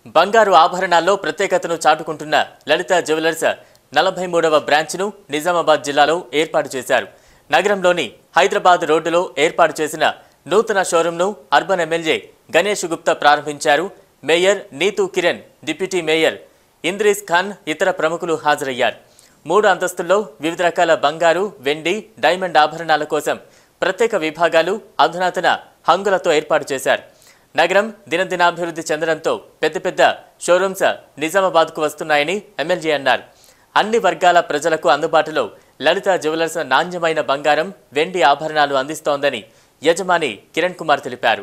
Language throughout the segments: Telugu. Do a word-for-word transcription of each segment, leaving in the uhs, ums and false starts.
బంగారు ఆభరణాల్లో ప్రత్యేకతను చాటుకుంటున్న లలిత జ్యువెలర్స్ నలభై మూడవ బ్రాంచ్ను నిజామాబాద్ జిల్లాలో ఏర్పాటు చేశారు. నగరంలోని హైదరాబాద్ రోడ్డులో ఏర్పాటు చేసిన నూతన షోరూంను అర్బన్ ఎమ్మెల్యే గణేష్ గుప్తా ప్రారంభించారు. Mayor Neetu Kiran, deputy mayor Indrees Khan ఇతర ప్రముఖులు హాజరయ్యారు. మూడు అంతస్తుల్లో వివిధ రకాల బంగారు, వెండి, డైమండ్ ఆభరణాల కోసం ప్రత్యేక విభాగాలు, అధునాతన హంగులతో ఏర్పాటు చేశారు. నగరం దినదినాభివృద్ధి చెందడంతో పెద్ద పెద్ద షోరూమ్స్ నిజామాబాద్కు వస్తున్నాయని ఎమ్మెల్యే అన్నారు. అన్ని వర్గాల ప్రజలకు అందుబాటులో లలిత జ్యువెలర్స్ నాణ్యమైన బంగారం, వెండి ఆభరణాలు అందిస్తోందని యజమాని కిరణ్ కుమార్ తెలిపారు.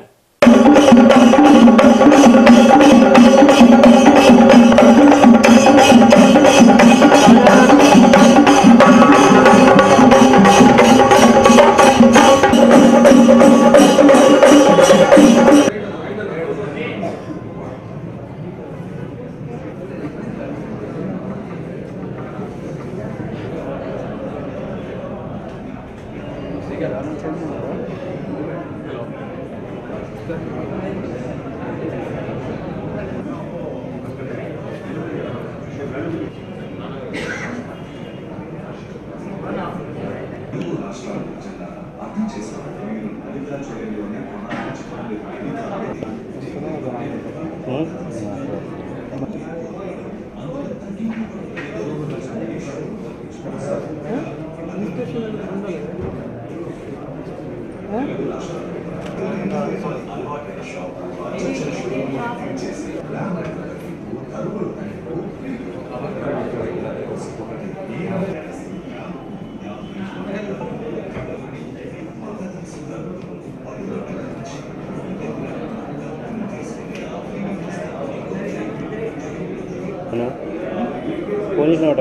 Police note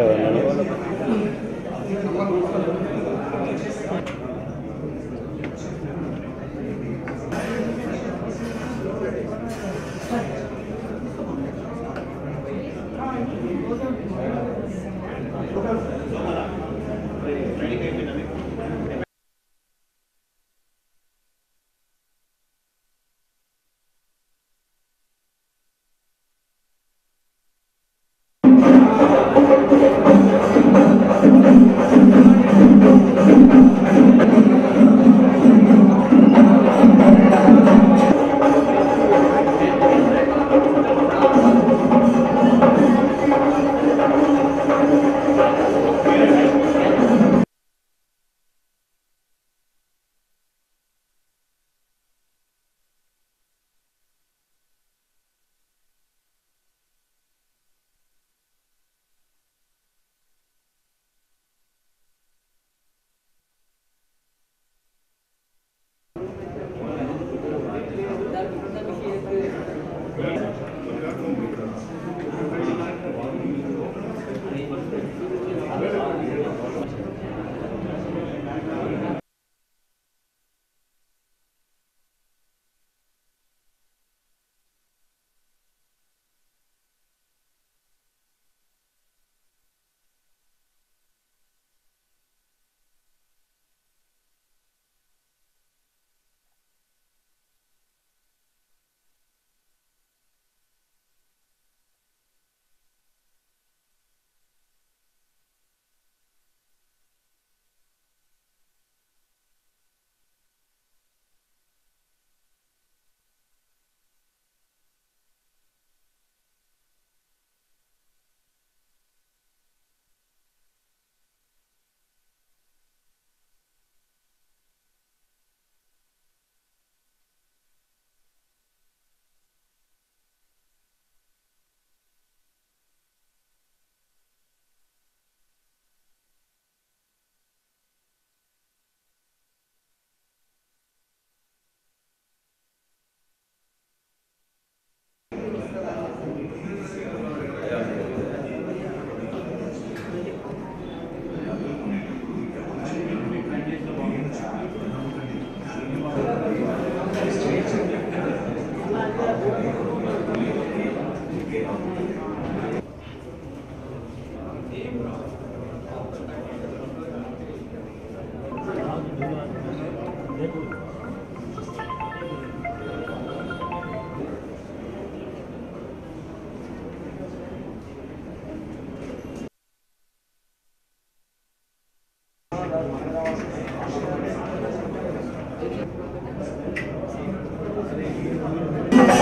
Thank you.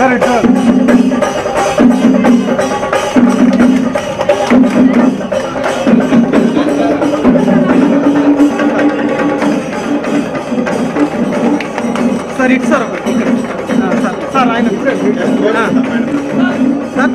Sir ఇటు సార్ ఒకటి ఇక్కడ సార్ సార్ ఆయన సార్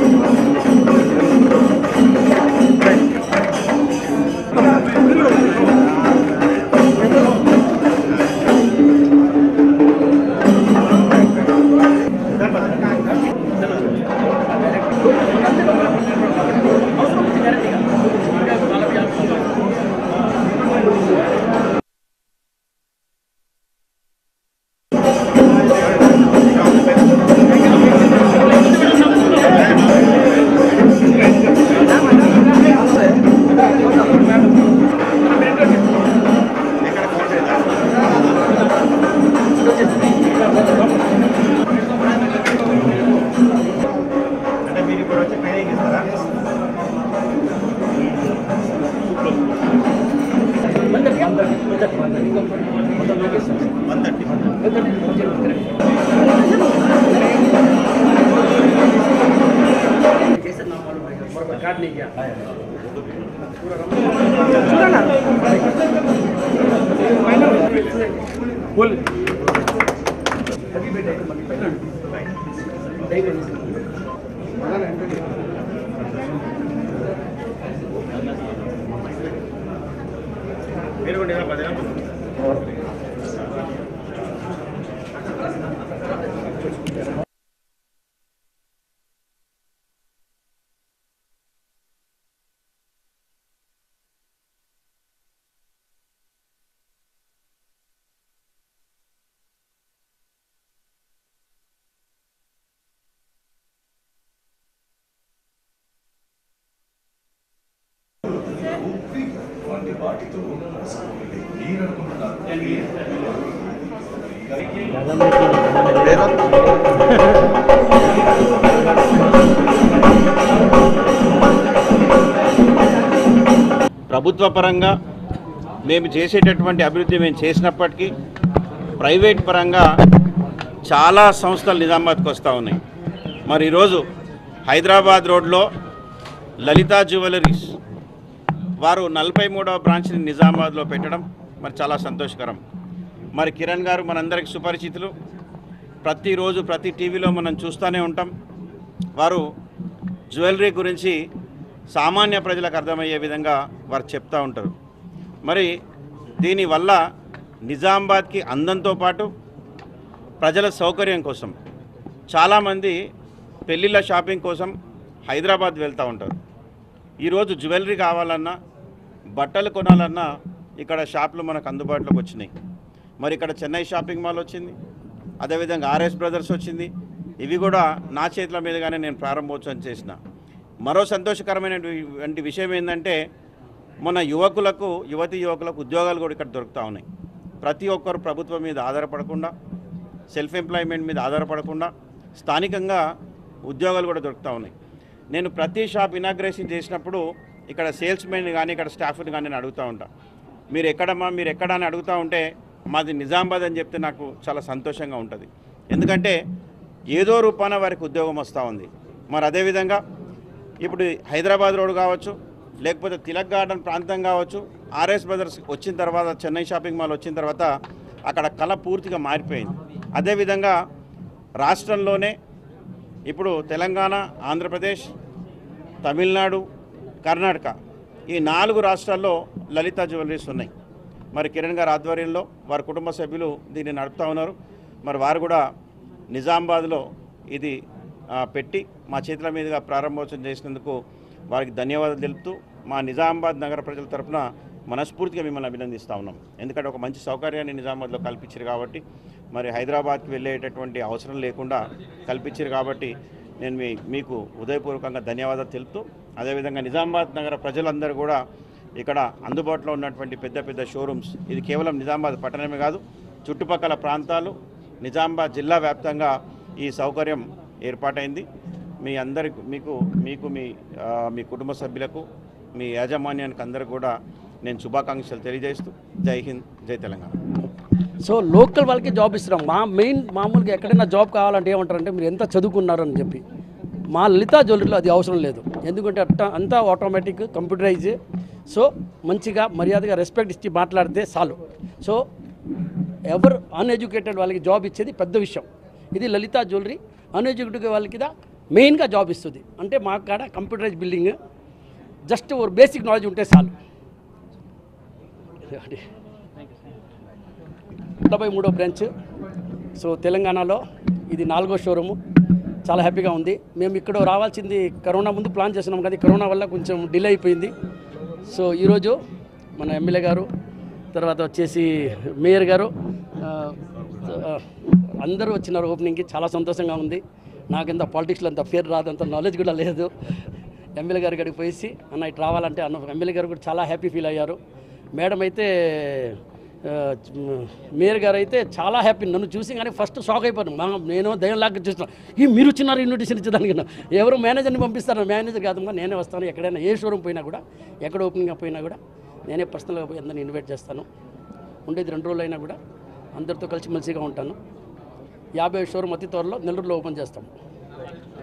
ప్రభుత్వ పరంగా మేము చేసేటటువంటి అభివృద్ధి మేము చేసినప్పటికీ ప్రైవేట్ పరంగా చాలా సంస్థలు నిజామాబాద్కి వస్తూ ఉన్నాయి. మరి ఈరోజు హైదరాబాద్ రోడ్లో లలితా జ్యువెలరీస్ వారు నలభై మూడవ బ్రాంచ్ని నిజామాబాద్లో పెట్టడం మరి చాలా సంతోషకరం. మరి కిరణ్ గారు మనందరికి సుపరిచితులు, ప్రతిరోజు ప్రతి టీవీలో మనం చూస్తూనే ఉంటాం. వారు జ్యువెలరీ గురించి సామాన్య ప్రజలకు అర్థమయ్యే విధంగా వారు చెప్తూ ఉంటారు. మరి దీనివల్ల నిజామాబాద్కి అందంతో పాటు ప్రజల సౌకర్యం కోసం చాలామంది పెళ్ళిళ్ళ షాపింగ్ కోసం హైదరాబాద్ వెళ్తూ ఉంటారు. ఈరోజు జ్యువెలరీ కావాలన్నా బట్టలు కొనాలన్నా ఇక్కడ షాపులు మనకు అందుబాటులోకి వచ్చినాయి. మరి ఇక్కడ చెన్నై షాపింగ్ మాల్ వచ్చింది, అదేవిధంగా ఆర్ఎస్ బ్రదర్స్ వచ్చింది. ఇవి కూడా నా చేతుల మీదుగానే నేను ప్రారంభోత్సవం చేసిన. మరో సంతోషకరమైనటువంటి విషయం ఏంటంటే మన యువకులకు యువతి యువకులకు ఉద్యోగాలు కూడా ఇక్కడ దొరుకుతూ ఉన్నాయి. ప్రతి ఒక్కరు ప్రభుత్వం మీద ఆధారపడకుండా, సెల్ఫ్ ఎంప్లాయ్మెంట్ మీద ఆధారపడకుండా స్థానికంగా ఉద్యోగాలు కూడా దొరుకుతూ ఉన్నాయి. నేను ప్రతి షాప్ ఇనాగ్రేషన్ చేసినప్పుడు ఇక్కడ సేల్స్మెన్ కానీ ఇక్కడ స్టాఫ్ని కానీ నేను అడుగుతూ ఉంటా, మీరు ఎక్కడమ్మా మీరు ఎక్కడ అని అడుగుతూ ఉంటే మాది నిజామాబాద్ అని చెప్తే నాకు చాలా సంతోషంగా ఉంటుంది. ఎందుకంటే ఏదో రూపాన వారికి ఉద్యోగం వస్తూ ఉంది. మరి అదేవిధంగా ఇప్పుడు హైదరాబాద్ రోడ్ కావచ్చు, లేకపోతే తిలక్ గార్డెన్ ప్రాంతం కావచ్చు, ఆర్ఎస్ బ్రదర్స్ వచ్చిన తర్వాత, చెన్నై షాపింగ్ మాల్ వచ్చిన తర్వాత అక్కడ కళ పూర్తిగా మారిపోయింది. అదేవిధంగా రాష్ట్రంలోనే ఇప్పుడు తెలంగాణ, ఆంధ్రప్రదేశ్, తమిళనాడు, కర్ణాటక ఈ నాలుగు రాష్ట్రాల్లో లలితా జ్యువెలరీస్ ఉన్నాయి. మరి కిరణ్ గారి ఆధ్వర్యంలో వారి కుటుంబ సభ్యులు దీన్ని నడుపుతూ ఉన్నారు. మరి వారు కూడా నిజామాబాద్లో ఇది పెట్టి మా చేతుల మీదుగా ప్రారంభోత్సవం చేసినందుకు వారికి ధన్యవాదాలు తెలుపుతూ మా నిజామాబాద్ నగర ప్రజల తరఫున మనస్ఫూర్తిగా మిమ్మల్ని అభినందిస్తూ ఉన్నాం. ఎందుకంటే ఒక మంచి సౌకర్యాన్ని నిజామాబాద్లో కల్పించారు కాబట్టి, మరి హైదరాబాద్కి వెళ్ళేటటువంటి అవసరం లేకుండా కల్పించారు కాబట్టి నేను మీ మీకు ఉదయపూర్వకంగా ధన్యవాదాలు తెలుపుతూ, అదేవిధంగా నిజామాబాద్ నగర ప్రజలందరూ కూడా ఇక్కడ అందుబాటులో ఉన్నటువంటి పెద్ద పెద్ద షోరూమ్స్, ఇది కేవలం నిజామాబాద్ పట్టణమే కాదు, చుట్టుపక్కల ప్రాంతాలు నిజామాబాద్ జిల్లా వ్యాప్తంగా ఈ సౌకర్యం ఏర్పాటైంది. మీ అందరికి మీకు మీకు మీ మీ కుటుంబ సభ్యులకు, మీ యాజమాన్యానికి అందరూ కూడా నేను శుభాకాంక్షలు తెలియజేస్తూ జై హింద్, జై తెలంగాణ. సో లోకల్ వాళ్ళకి జాబ్ ఇస్తున్నాం. మా మెయిన్ మామూలుగా ఎక్కడైనా జాబ్ కావాలంటే ఏమంటారంటే మీరు ఎంత చదువుకున్నారని చెప్పి. మా లలితా జ్యువెలరీలో అది అవసరం లేదు. ఎందుకంటే అట్ట అంతా ఆటోమేటిక్ కంప్యూటరైజ్. సో మంచిగా మర్యాదగా రెస్పెక్ట్ ఇచ్చి మాట్లాడితే చాలు. సో ఎవరు అన్ఎడ్యుకేటెడ్ వాళ్ళకి జాబ్ ఇచ్చేది పెద్ద విషయం. ఇది లలితా జ్యువెలరీ అన్ఎడ్యుకేటెడ్ వాళ్ళకి మెయిన్గా జాబ్ ఇస్తుంది. అంటే మా కాడ కంప్యూటరైజ్ బిల్డింగ్ జస్ట్ ఒక బేసిక్ నాలెడ్జ్ ఉంటే చాలు. డెబ్బై మూడో బ్రాంచ్. సో తెలంగాణలో ఇది నాలుగో షోరూము. చాలా హ్యాపీగా ఉంది. మేము ఇక్కడ రావాల్సింది కరోనా ముందు ప్లాన్ చేస్తున్నాం కదా, కరోనా వల్ల కొంచెం డిలే అయిపోయింది. సో ఈరోజు మన ఎమ్మెల్యే గారు, తర్వాత వచ్చేసి మేయర్ గారు అందరూ వచ్చినారు ఓపెనింగ్కి. చాలా సంతోషంగా ఉంది. నాకింత పాలిటిక్స్లో అంత పేరు రాదు, అంత నాలెడ్జ్ కూడా లేదు. ఎమ్మెల్యే గారి గడికి పోయేసి అన్న ఇటు రావాలంటే అన్న ఎమ్మెల్యే గారు కూడా చాలా హ్యాపీ ఫీల్ అయ్యారు. మేడం అయితే మేయర్ గారు అయితే చాలా హ్యాపీ. నన్ను చూసి కానీ ఫస్ట్ షాక్ అయిపోయాను. మా నేను దయ్యంలాగా చూస్తున్నాను. ఈ మీరు వచ్చినారు ఇన్విటేషన్ ఇచ్చేదానికి. ఎవరు మేనేజర్ని పంపిస్తారు? మేనేజర్ కాదమ్మా, నేనే వస్తాను. ఎక్కడైనా ఏ షోరూమ్ పోయినా కూడా, ఎక్కడ ఓపెనింగ్ పోయినా కూడా నేనే పర్సనల్గా పోయి అందరిని ఇన్వైట్ చేస్తాను. ఉండేది రెండు రోజులు అయినా కూడా అందరితో కలిసిమెలిసిగా ఉంటాను. యాభై షోరూమ్ అతి త్వరలో నెల్లూరులో ఓపెన్ చేస్తాము.